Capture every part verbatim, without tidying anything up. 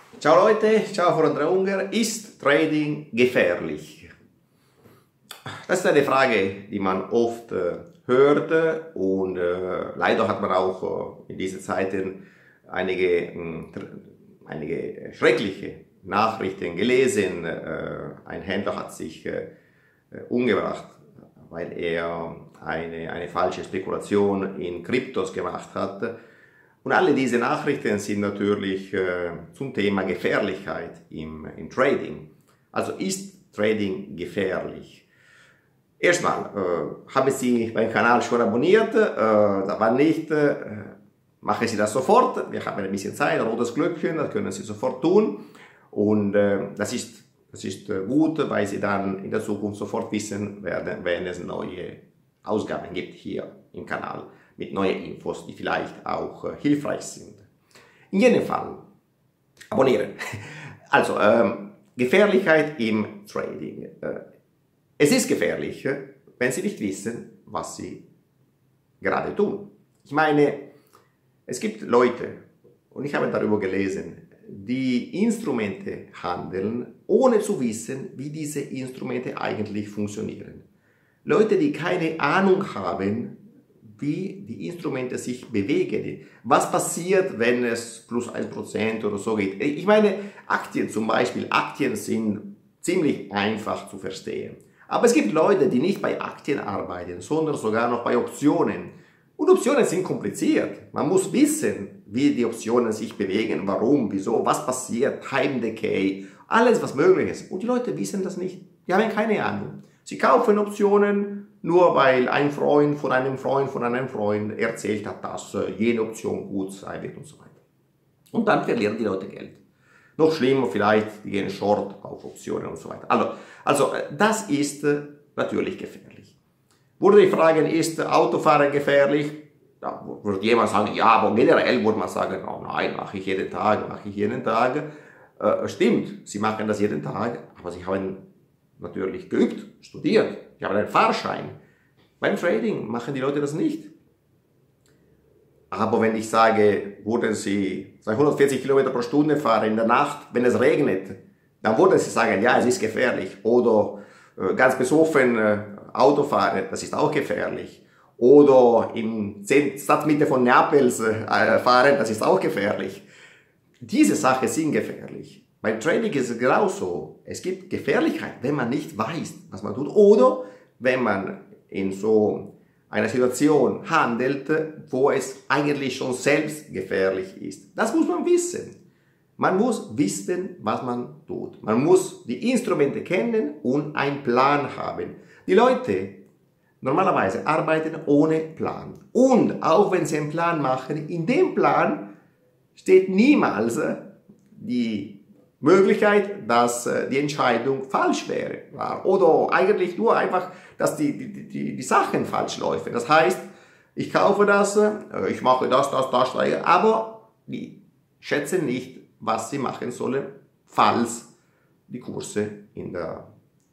Ciao Leute, ciao von Andrea Unger. Ist Trading gefährlich? Das ist eine Frage, die man oft äh, hört und äh, leider hat man auch äh, in diesen Zeiten einige, mh, einige schreckliche Nachrichten gelesen. Äh, ein Händler hat sich äh, umgebracht, weil er eine, eine falsche Spekulation in Kryptos gemacht hat. Und alle diese Nachrichten sind natürlich äh, zum Thema Gefährlichkeit im, im Trading. Also ist Trading gefährlich? Erstmal, äh, haben Sie meinen Kanal schon abonniert? Äh, wenn nicht, äh, machen Sie das sofort. Wir haben ein bisschen Zeit, rotes Glöckchen, das können Sie sofort tun. Und äh, das ist, das ist gut, weil Sie dann in der Zukunft sofort wissen werden, wenn es neue Ausgaben gibt hier im Kanal mit neuen Infos, die vielleicht auch äh, hilfreich sind. In jedem Fall, abonnieren. Also, ähm, Gefährlichkeit im Trading. Äh, es ist gefährlich, wenn Sie nicht wissen, was Sie gerade tun. Ich meine, es gibt Leute, und ich habe darüber gelesen, die Instrumente handeln, ohne zu wissen, wie diese Instrumente eigentlich funktionieren. Leute, die keine Ahnung haben, wie die Instrumente sich bewegen. Was passiert, wenn es plus ein Prozent oder so geht? Ich meine, Aktien zum Beispiel, Aktien sind ziemlich einfach zu verstehen. Aber es gibt Leute, die nicht bei Aktien arbeiten, sondern sogar noch bei Optionen. Und Optionen sind kompliziert. Man muss wissen, wie die Optionen sich bewegen, warum, wieso, was passiert, Time Decay, alles was möglich ist. Und die Leute wissen das nicht. Die haben keine Ahnung. Sie kaufen Optionen, nur weil ein Freund von einem Freund von einem Freund erzählt hat, dass jede Option gut sein wird und so weiter. Und dann verlieren die Leute Geld. Noch schlimmer vielleicht, die gehen short auf Optionen und so weiter. Also, also das ist natürlich gefährlich. Würde ich fragen, ist Autofahren gefährlich? Da würde jemand sagen, ja, aber generell würde man sagen, oh nein, mache ich jeden Tag, mache ich jeden Tag. Äh, stimmt, sie machen das jeden Tag, aber sie haben natürlich geübt, studiert, ich habe einen Fahrschein. Beim Trading machen die Leute das nicht. Aber wenn ich sage, würden sie zweihundertvierzig Kilometer pro Stunde fahren in der Nacht, wenn es regnet, dann würden sie sagen, ja, es ist gefährlich. Oder äh, ganz besoffen äh, Auto fahren, das ist auch gefährlich. Oder in Stadtmitte von Neapels äh, fahren, das ist auch gefährlich. Diese Sachen sind gefährlich. Beim Trading ist es genauso. Es gibt Gefährlichkeit, wenn man nicht weiß, was man tut. Oder wenn man in so einer Situation handelt, wo es eigentlich schon selbst gefährlich ist. Das muss man wissen. Man muss wissen, was man tut. Man muss die Instrumente kennen und einen Plan haben. Die Leute normalerweise arbeiten ohne Plan. Und auch wenn sie einen Plan machen, in dem Plan steht niemals die Möglichkeit, dass die Entscheidung falsch wäre. Oder eigentlich nur einfach, dass die, die, die, die Sachen falsch laufen. Das heißt, ich kaufe das, ich mache das, das, das, aber die schätzen nicht, was sie machen sollen, falls die Kurse in der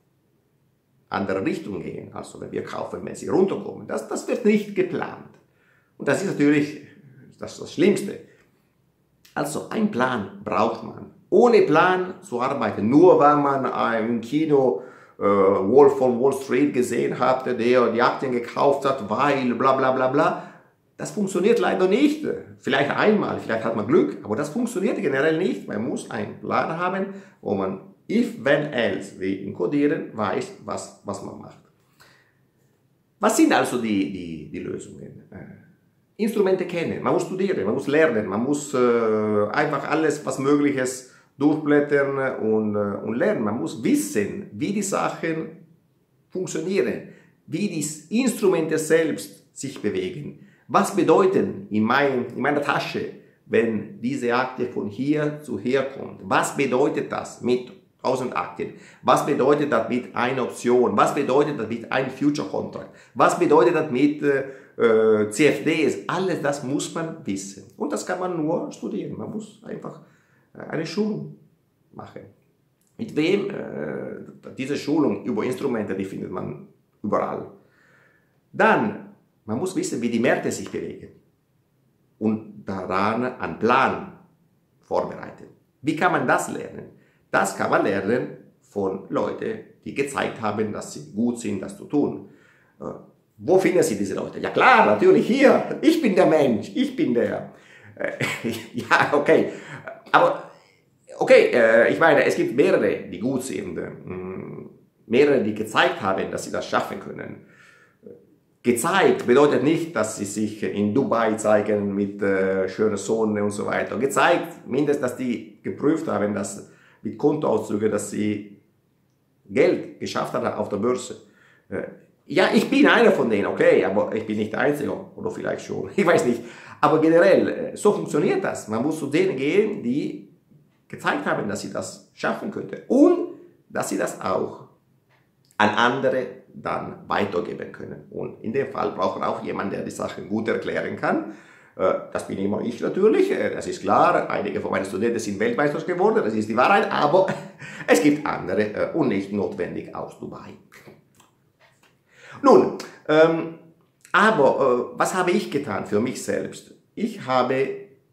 andere Richtung gehen. Also wenn wir kaufen, wenn sie runterkommen. Das, das wird nicht geplant. Und das ist natürlich das, das Schlimmste. Also ein Plan braucht man. Ohne Plan zu arbeiten, nur weil man im Kino äh, Wolf von Wall Street gesehen hat, der die Aktien gekauft hat, weil bla bla bla bla. Das funktioniert leider nicht. Vielleicht einmal, vielleicht hat man Glück, aber das funktioniert generell nicht. Man muss einen Plan haben, wo man if, when, else, wie im Codieren, weiß, was, was man macht. Was sind also die, die, die Lösungen? Äh, Instrumente kennen, man muss studieren, man muss lernen, man muss äh, einfach alles, was möglich ist, durchblättern und, äh, und lernen. Man muss wissen, wie die Sachen funktionieren, wie die Instrumente selbst sich bewegen. Was bedeuten in, mein, in meiner Tasche, wenn diese Aktie von hier zu hier kommt? Was bedeutet das mit tausend Aktien? Was bedeutet das mit einer Option? Was bedeutet das mit einem Future Contract? Was bedeutet das mit äh, C F Ds? Alles das muss man wissen. Und das kann man nur studieren. Man muss einfach eine Schulung machen. Mit wem? Äh, diese Schulung über Instrumente, die findet man überall. Dann, man muss wissen, wie die Märkte sich bewegen und daran einen Plan vorbereiten. Wie kann man das lernen? Das kann man lernen von Leuten, die gezeigt haben, dass sie gut sind, das zu tun. Äh, wo finden Sie diese Leute? Ja klar, natürlich hier. Ich bin der Mensch, ich bin der. Äh, ja, okay. Aber, okay, äh, ich meine, es gibt mehrere, die gut sind. Mh, mehrere, die gezeigt haben, dass sie das schaffen können. Gezeigt bedeutet nicht, dass sie sich in Dubai zeigen mit äh, schöner Sonne und so weiter. Gezeigt, mindestens, dass die geprüft haben, dass mit Kontoauszügen, dass sie Geld geschafft haben auf der Börse. Äh, ja, ich bin einer von denen, okay, aber ich bin nicht der Einzige, oder vielleicht schon, ich weiß nicht. Aber generell, äh, so funktioniert das. Man muss zu denen gehen, die gezeigt haben, dass sie das schaffen könnten. Und dass sie das auch an andere dann weitergeben können. Und in dem Fall braucht man auch jemanden, der die Sachen gut erklären kann. Das bin immer ich natürlich, das ist klar. Einige von meinen Studenten sind Weltmeister geworden, das ist die Wahrheit, aber es gibt andere und nicht notwendig aus Dubai. Nun, ähm, aber äh, was habe ich getan für mich selbst? Ich habe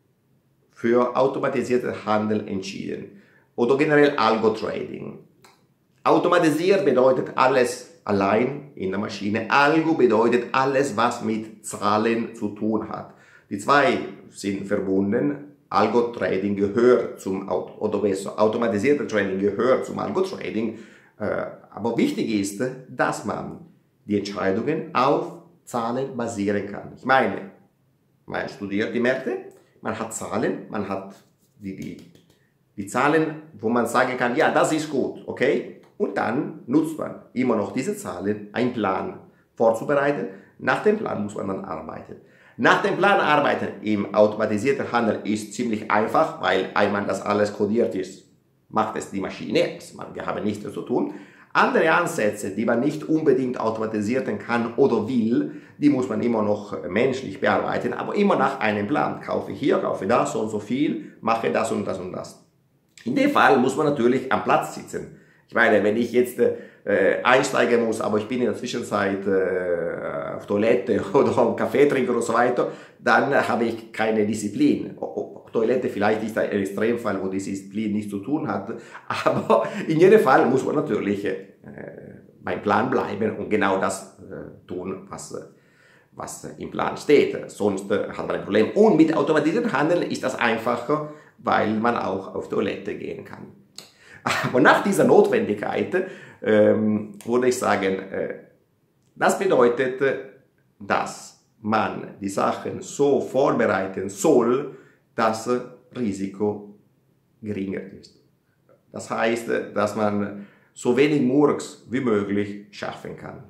für automatisierten Handel entschieden oder generell Algo-Trading. Automatisiert bedeutet alles allein in der Maschine. Algo bedeutet alles, was mit Zahlen zu tun hat. Die zwei sind verbunden. Algo-Trading gehört zum, oder besser, automatisierter Trading gehört zum Algo-Trading. Aber wichtig ist, dass man die Entscheidungen auf Zahlen basieren kann. Ich meine, man studiert die Märkte, man hat Zahlen, man hat die, die, die Zahlen, wo man sagen kann, ja, das ist gut, okay? Und dann nutzt man immer noch diese Zahlen, einen Plan vorzubereiten. Nach dem Plan muss man dann arbeiten. Nach dem Plan arbeiten im automatisierten Handel ist ziemlich einfach, weil einmal das alles kodiert ist, macht es die Maschine. Wir haben nichts zu tun. Andere Ansätze, die man nicht unbedingt automatisieren kann oder will, die muss man immer noch menschlich bearbeiten, aber immer nach einem Plan. Kaufe hier, kaufe das, so und so viel, mache das und das und das. In dem Fall muss man natürlich am Platz sitzen. Ich meine, wenn ich jetzt äh, einsteigen muss, aber ich bin in der Zwischenzeit äh, auf Toilette oder am Kaffee trinken und so weiter, dann habe ich keine Disziplin. Auf Toilette vielleicht ist ein Extremfall, wo die Disziplin nichts zu tun hat, aber in jedem Fall muss man natürlich äh, beim Plan bleiben und genau das äh, tun, was, was im Plan steht. Sonst äh, hat man ein Problem. Und mit automatisiertem Handeln ist das einfacher, weil man auch auf Toilette gehen kann. Aber nach dieser Notwendigkeit ähm, würde ich sagen, äh, das bedeutet, dass man die Sachen so vorbereiten soll, dass das Risiko geringer ist. Das heißt, dass man so wenig Murks wie möglich schaffen kann.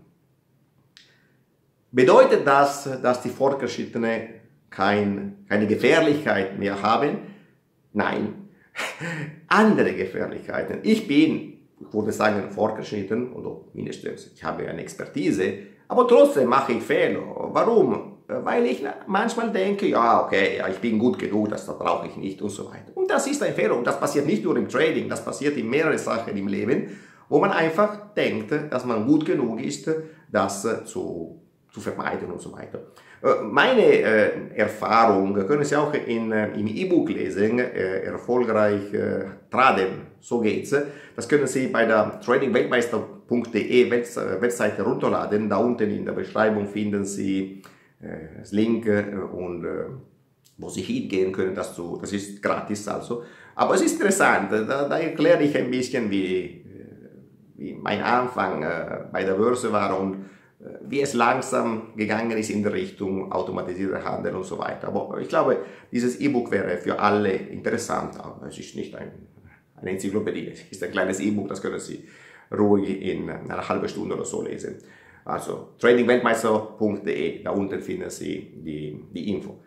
Bedeutet das, dass die Fortgeschrittenen kein, keine Gefährlichkeit mehr haben? Nein. Andere Gefährlichkeiten. Ich bin, ich würde sagen, fortgeschritten, oder mindestens, ich habe eine Expertise, aber trotzdem mache ich Fehler. Warum? Weil ich manchmal denke, ja, okay, ja, ich bin gut genug, das, das brauche ich nicht und so weiter. Und das ist ein Fehler und das passiert nicht nur im Trading, das passiert in mehreren Sachen im Leben, wo man einfach denkt, dass man gut genug ist, das zu, zu vermeiden und so weiter. Meine äh, Erfahrung können Sie auch in, äh, im E-Book lesen, äh, erfolgreich äh, traden, so geht's. Das können Sie bei der trading weltmeister punkt de Webseite runterladen. Da unten in der Beschreibung finden Sie äh, das Link äh, und äh, wo Sie hingehen können. Das, zu, das ist gratis also. Aber es ist interessant, da, da erkläre ich ein bisschen, wie, wie mein Anfang äh, bei der Börse war und wie es langsam gegangen ist in der Richtung automatisierter Handel und so weiter. Aber ich glaube, dieses E-Book wäre für alle interessant. Aber es ist nicht ein, eine Enzyklopädie, es ist ein kleines E-Book, das können Sie ruhig in einer halben Stunde oder so lesen. Also trading weltmeister punkt de, da unten finden Sie die, die Info.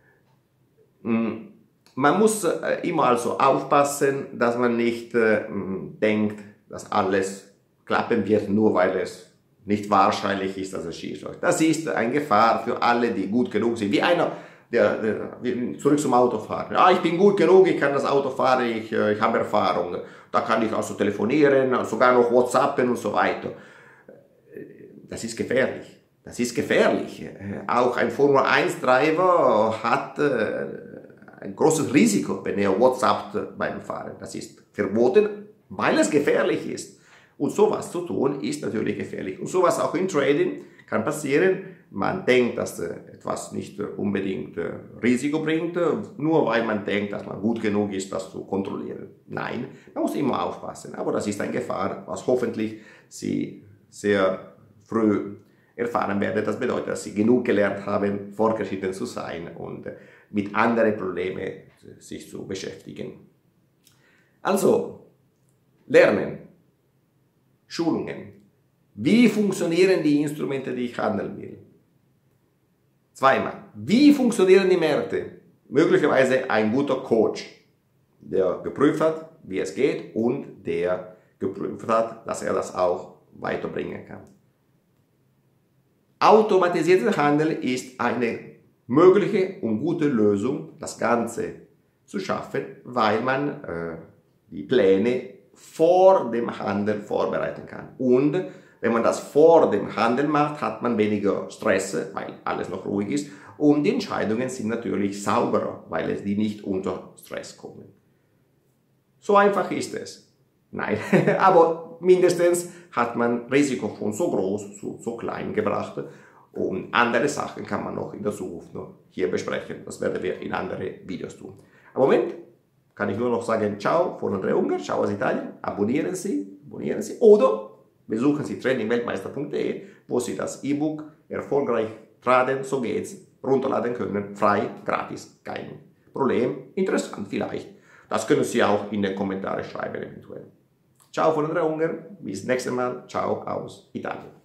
Man muss immer also aufpassen, dass man nicht äh, denkt, dass alles klappen wird, nur weil es nicht wahrscheinlich ist, dass es schief läuft. Das ist eine Gefahr für alle, die gut genug sind. Wie einer, der, der zurück zum Autofahren. Ja, ich bin gut genug, ich kann das Auto fahren, ich, ich habe Erfahrung. Da kann ich also telefonieren, sogar noch WhatsAppen und so weiter. Das ist gefährlich. Das ist gefährlich. Auch ein Formel eins Driver hat ein großes Risiko, wenn er WhatsAppt beim Fahren. Das ist verboten, weil es gefährlich ist. Und sowas zu tun ist natürlich gefährlich. Und sowas auch im Trading kann passieren. Man denkt, dass etwas nicht unbedingt Risiko bringt, nur weil man denkt, dass man gut genug ist, das zu kontrollieren. Nein, man muss immer aufpassen. Aber das ist eine Gefahr, was hoffentlich Sie sehr früh erfahren werden. Das bedeutet, dass Sie genug gelernt haben, fortgeschritten zu sein und mit anderen Problemen sich zu beschäftigen. Also, lernen, Schulungen. Wie funktionieren die Instrumente, die ich handeln will? Zweimal, wie funktionieren die Märkte? Möglicherweise ein guter Coach, der geprüft hat, wie es geht und der geprüft hat, dass er das auch weiterbringen kann. Automatisierter Handel ist eine mögliche und gute Lösung, das Ganze zu schaffen, weil man äh, die Pläne vor dem Handel vorbereiten kann. Und wenn man das vor dem Handel macht, hat man weniger Stress, weil alles noch ruhig ist. Und die Entscheidungen sind natürlich sauberer, weil es die nicht unter Stress kommen. So einfach ist es. Nein, aber mindestens hat man Risiko von so groß zu so klein gebracht. Und andere Sachen kann man noch in der Zukunft noch hier besprechen. Das werden wir in andere Videos tun. Am Moment kann ich nur noch sagen, ciao von Andrea Unger, ciao aus Italien, abonnieren Sie, abonnieren Sie oder besuchen Sie trading weltmeister punkt de, wo Sie das E-Book erfolgreich traden, so geht's, runterladen können, frei, gratis, kein Problem, interessant vielleicht. Das können Sie auch in den Kommentaren schreiben eventuell. Ciao von Andrea Unger, bis nächstes Mal, ciao aus Italien.